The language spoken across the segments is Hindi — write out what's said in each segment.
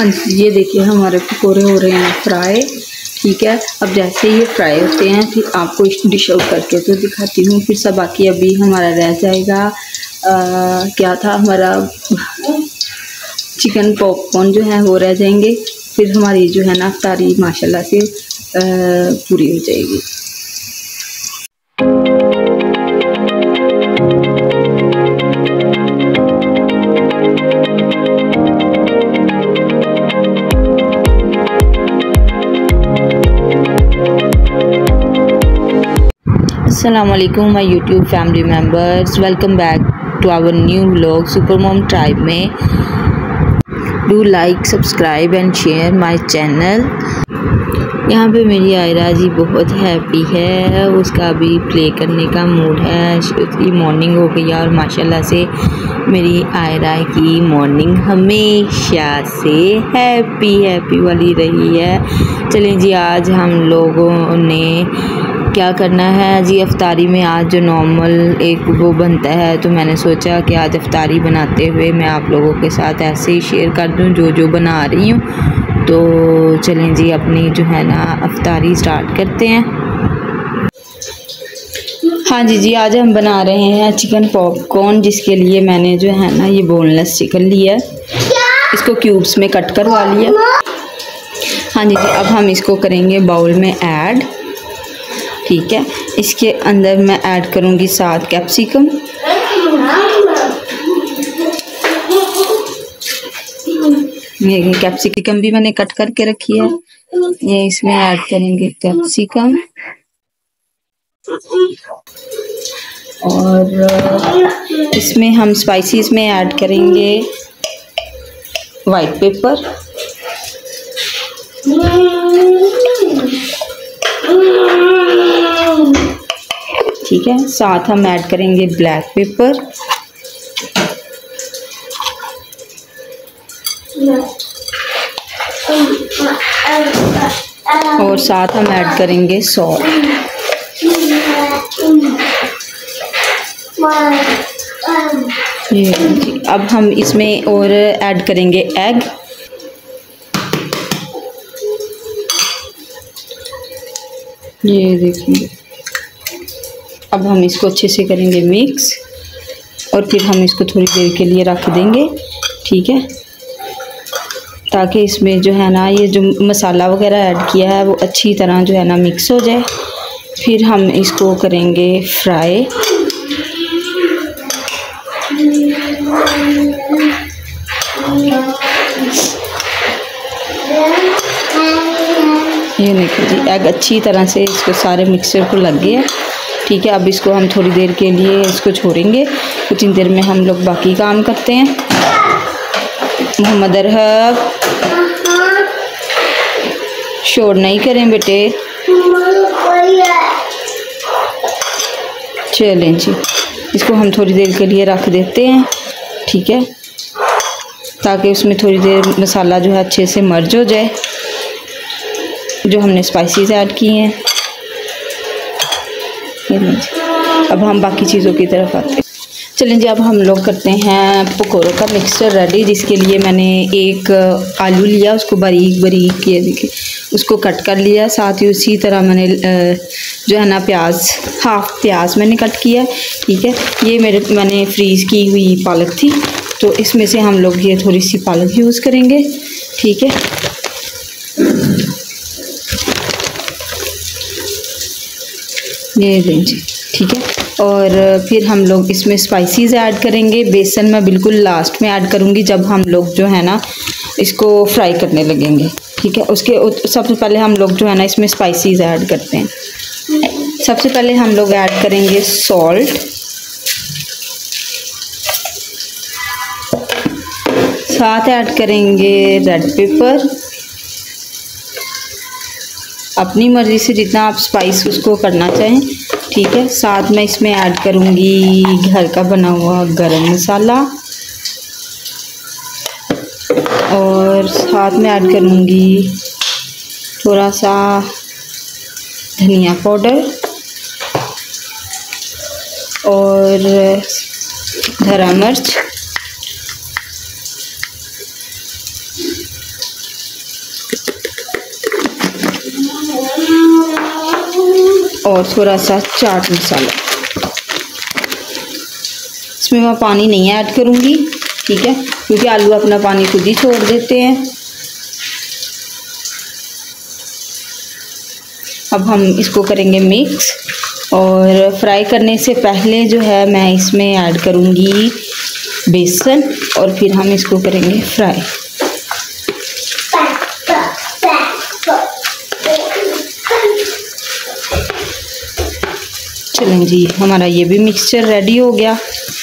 हाँ जी, ये देखिए हमारे पकौड़े हो रहे हैं फ्राई। ठीक है, अब जैसे ये फ्राई होते हैं फिर आपको डिश आउट करके तो दिखाती हूँ। फिर सब बाकी अभी हमारा रह जाएगा क्या था हमारा चिकन पॉपकॉर्न जो है वो रह जाएंगे। फिर हमारी जो है ना इफ्तारी माशाल्लाह से पूरी हो जाएगी। अस्सलामुअलैकुम my YouTube family members, welcome back to our new vlog super mom tribe में। Do like, subscribe and share my channel. यहाँ पे मेरी आयरा जी बहुत हैप्पी है, उसका अभी प्ले करने का मूड है। उसकी मॉर्निंग हो गई और माशाल्लाह से मेरी आयरा की मॉर्निंग हमेशा से हैप्पी वाली रही है। चलें जी, आज हम लोगों ने क्या करना है जी, इफ्तारी में आज जो नॉर्मल एक वो बनता है, तो मैंने सोचा कि आज इफ्तारी बनाते हुए मैं आप लोगों के साथ ऐसे ही शेयर कर दूं जो बना रही हूँ। तो चलें जी, अपनी जो है ना इफ्तारी स्टार्ट करते हैं। हाँ जी, आज हम बना रहे हैं चिकन पॉपकॉर्न, जिसके लिए मैंने जो है ना ये बोनलेस चिकन लिया है, इसको क्यूब्स में कट करवा लिया। हाँ जी, अब हम इसको करेंगे बाउल में ऐड। ठीक है, इसके अंदर मैं ऐड करूँगी 7 कैप्सिकम। ये कैप्सिकम भी मैंने कट करके रखी है, ये इसमें ऐड करेंगे कैप्सिकम। और इसमें हम स्पाइसेस में ऐड करेंगे वाइट पेपर, ठीक है, साथ हम ऐड करेंगे ब्लैक पेपर और साथ हम ऐड करेंगे सॉल्ट। ये अब हम इसमें और ऐड करेंगे एग। ये देखिए, अब हम इसको अच्छे से करेंगे मिक्स और फिर हम इसको थोड़ी देर के लिए रख देंगे। ठीक है, ताकि इसमें जो है ना ये जो मसाला वगैरह ऐड किया है वो अच्छी तरह जो है ना मिक्स हो जाए। फिर हम इसको करेंगे फ्राई। ये देखिए जी, एग अच्छी तरह से इसको सारे मिक्सर को लग गया। ठीक है, अब इसको हम थोड़ी देर के लिए इसको छोड़ेंगे, कुछ देर में हम लोग बाकी काम करते हैं। मोहम्मद अरहब, शोर नहीं करें बेटे। चलें जी, इसको हम थोड़ी देर के लिए रख देते हैं। ठीक है, ताकि उसमें थोड़ी देर मसाला जो है अच्छे से मर्ज हो जाए, जो हमने स्पाइसेस ऐड किए हैं। अब हम बाकी चीज़ों की तरफ आते हैं। चलें जी, अब हम लोग करते हैं पकौड़ों का मिक्सचर रेडी। जिसके लिए मैंने एक आलू लिया, उसको बारीक ये देखिए उसको कट कर लिया। साथ ही उसी तरह मैंने जो है ना हाफ प्याज मैंने कट किया। ठीक है, ये मैंने फ्रीज़ की हुई पालक थी, तो इसमें से हम लोग ये थोड़ी सी पालक यूज़ करेंगे। ठीक है, ये लीजिए। ठीक है, और फिर हम लोग इसमें स्पाइसेस ऐड करेंगे। बेसन मैं बिल्कुल लास्ट में ऐड करूँगी, जब हम लोग जो है ना इसको फ्राई करने लगेंगे। ठीक है, उसके सबसे पहले हम लोग जो है ना इसमें स्पाइसेस ऐड करते हैं। सबसे पहले हम लोग ऐड करेंगे सॉल्ट, साथ ऐड करेंगे रेड पेपर। अपनी मर्ज़ी से जितना आप स्पाइस उसको करना चाहें। ठीक है, साथ में इसमें ऐड करूँगी घर का बना हुआ गरम मसाला और साथ में ऐड करूँगी थोड़ा सा धनिया पाउडर और हरा मिर्च और थोड़ा सा चाट मसाला। इसमें मैं पानी नहीं ऐड करूँगी, ठीक है, क्योंकि आलू अपना पानी खुद ही छोड़ देते हैं। अब हम इसको करेंगे मिक्स, और फ्राई करने से पहले जो है मैं इसमें ऐड करूँगी बेसन, और फिर हम इसको करेंगे फ्राई। चलें जी, हमारा ये भी मिक्सचर रेडी हो गया।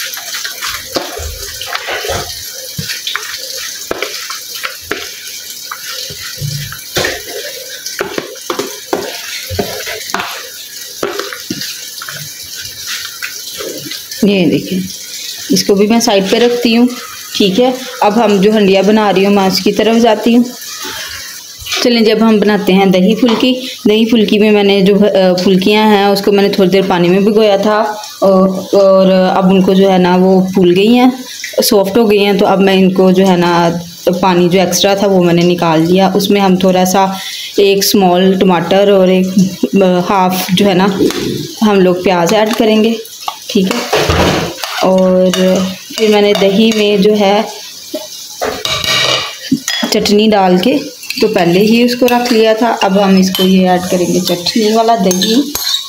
ये देखिए, इसको भी मैं साइड पे रखती हूँ, ठीक है। अब हम जो हंडिया बना रही हूँ मैं उसकी तरफ जाती हूँ। चलें, जब हम बनाते हैं दही फुल्की। दही फुल्की में मैंने जो फुल्कियाँ हैं उसको मैंने थोड़ी देर पानी में भिगोया था, और अब उनको जो है ना वो फूल गई हैं, सॉफ्ट हो गई हैं। तो अब मैं इनको जो है ना पानी जो एक्स्ट्रा था वो मैंने निकाल लिया। उसमें हम थोड़ा सा एक स्मॉल टमाटर और एक हाफ जो है ना हम लोग प्याज ऐड करेंगे, ठीक है। और फिर मैंने दही में जो है चटनी डाल के तो पहले ही उसको रख लिया था। अब हम इसको ये ऐड करेंगे चटनी वाला दही।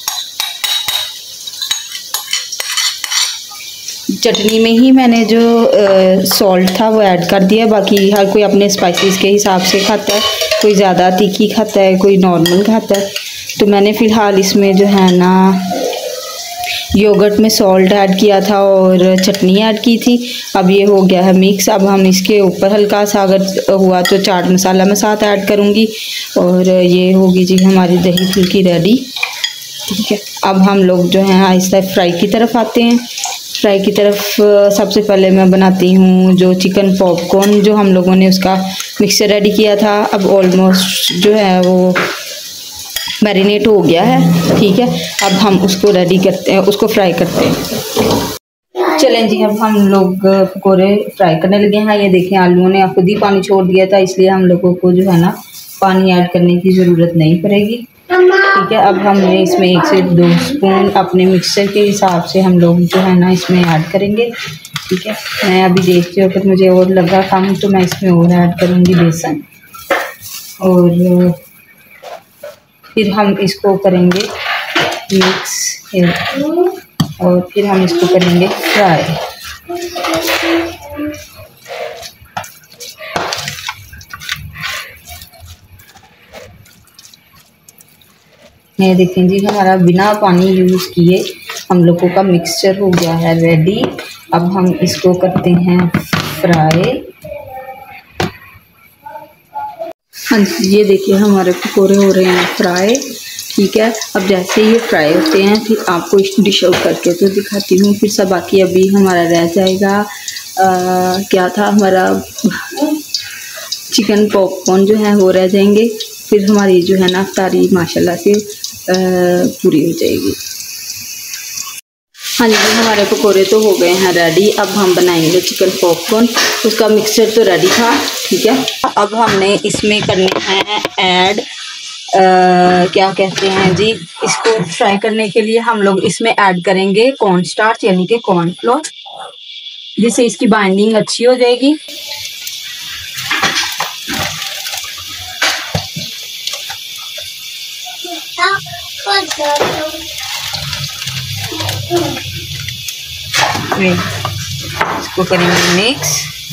चटनी में ही मैंने जो सॉल्ट था वो ऐड कर दिया। बाकी हर कोई अपने स्पाइसेस के हिसाब से खाता है, कोई ज़्यादा तीखी खाता है, कोई नॉर्मल खाता है। तो मैंने फ़िलहाल इसमें जो है ना योगर्ट में सॉल्ट ऐड किया था और चटनी ऐड की थी। अब ये हो गया है मिक्स। अब हम इसके ऊपर हल्का सा अगर हुआ तो चाट मसाला मैं साथ ऐड करूँगी, और ये होगी जी हमारी दही फुल्की रेडी, ठीक है। अब हम लोग जो है आहिस्ता फ्राई की तरफ आते हैं। फ्राई की तरफ सबसे पहले मैं बनाती हूँ जो चिकन पॉपकॉर्न, जो हम लोगों ने उसका मिक्सचर रेडी किया था। अब ऑलमोस्ट जो है वो मैरिनेट हो गया है, ठीक है। अब हम उसको रेडी करते हैं, उसको फ्राई करते हैं। चलें जी, अब हम लोग पकौड़े फ्राई करने लगे हैं। ये देखें, आलूओं ने खुद ही पानी छोड़ दिया था, इसलिए हम लोगों को जो है ना पानी ऐड करने की ज़रूरत नहीं पड़ेगी, ठीक है। अब हमने इसमें 1 से 2 स्पून अपने मिक्सचर के हिसाब से हम लोग जो है ना इसमें ऐड करेंगे, ठीक है। मैं अभी देखती हूँ, अगर मुझे और लगा कम तो मैं इसमें और ऐड करूँगी बेसन, और फिर हम इसको करेंगे मिक्स, और फिर हम इसको करेंगे फ्राई। ये देखें जी, हमारा बिना पानी यूज़ किए हम लोगों का मिक्सचर हो गया है रेडी। अब हम इसको करते हैं फ्राई। हाँ जी, ये देखिए हमारे पकौड़े हो रहे हैं फ्राई, ठीक है। अब जैसे ये फ्राई होते हैं फिर आपको इस डिश आउट करके तो दिखाती हूँ। फिर सब बाकी अभी हमारा रह जाएगा क्या था, हमारा चिकन पॉपकॉर्न जो है वो रह जाएंगे। फिर हमारी जो है ना अफ्तारी माशाल्लाह से पूरी हो जाएगी। हाँ जी, हमारे पकौड़े तो हो गए हैं रेडी। अब हम बनाएंगे चिकन पॉपकॉर्न। उसका मिक्सचर तो रेडी था, ठीक है। अब हमने इसमें करने हैं ऐड क्या कहते हैं जी, इसको फ्राई करने के लिए हम लोग इसमें ऐड करेंगे कॉर्न स्टार्च यानी कि कॉर्नफ्लोर, जिससे इसकी बाइंडिंग अच्छी हो जाएगी। इसको करेंगे मिक्स।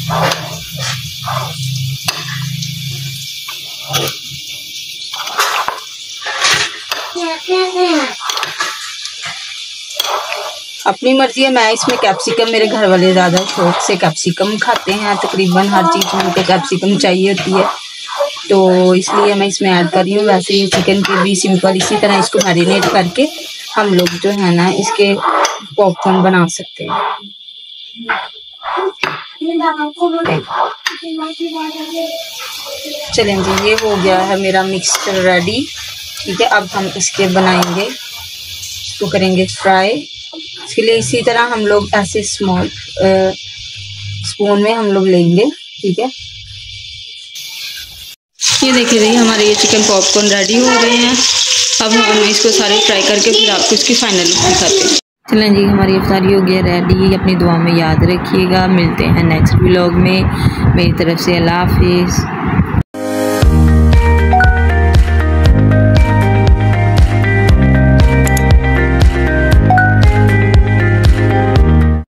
अपनी मर्जी है, मैं इसमें कैप्सिकम, मेरे घर वाले ज़्यादा शौक से कैप्सिकम खाते हैं, तकरीबन हर चीज़ में उनको कैप्सिकम चाहिए होती है, तो इसलिए मैं इसमें ऐड कर रही हूँ। वैसे ये चिकन की भी सिंपल इसी तरह इसको मैरिनेट करके हम लोग जो है ना इसके पॉपकॉर्न बना सकते हैं। चलें जी, ये हो गया है मेरा मिक्सचर रेडी, ठीक है। अब हम इसके बनाएंगे, इसको करेंगे फ्राई। इसके लिए इसी तरह हम लोग ऐसे स्मॉल स्पून में हम लोग लेंगे, ठीक है। ये देखिए जी, हमारे ये चिकन पॉपकॉर्न रेडी हो रहे हैं। अब हम इसको सारे फ्राई करके फिर आपको इसकी फाइनल लुक दिखाते हैं। चलें जी, हमारी इफ्तारी हो गया रेडी। अपनी दुआ में याद रखिएगा। मिलते हैं नेक्स्ट व्लॉग में। मेरी तरफ से अल्लाह हाफिज़।